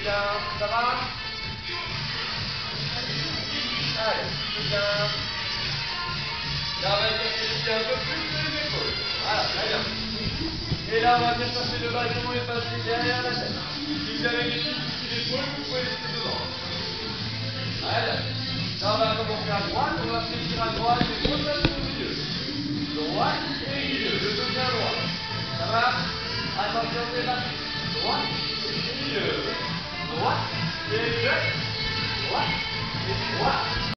bien, ça va? Allez, c'est bien. Là, on va chercher les pieds un peu plus sur les épaules. Voilà, très bien. Et là, on va venir chercher le bâton et passer derrière la tête. Si vous avez des petits soucis d'épaule, vous pouvez laisser devant. Allez. Là, on va commencer à droite, on va fléchir à droite, et on va au milieu. Droite et milieu, le dos bien droit. Ça va? Attention, c'est parti. Droite et milieu. Droite et gauche. Droite et droite.